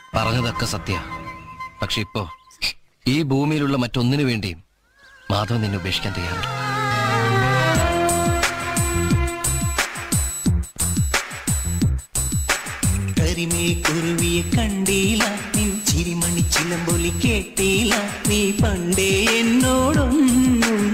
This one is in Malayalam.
പറഞ്ഞതൊക്കെ സത്യ. പക്ഷെ ഇപ്പോ ഈ ഭൂമിയിലുള്ള മറ്റൊന്നിനു വേണ്ടിയും മാധവൻ നിന്നെ ഉപേക്ഷിക്കാൻ തയ്യാറുണ്ട്. കരിമേ കുരുവിയെ കണ്ടീല, ചിരിമണി ചിലമ്പൊലി കേട്ടീല, നീ പണ്ടേ എന്നോടൊന്നും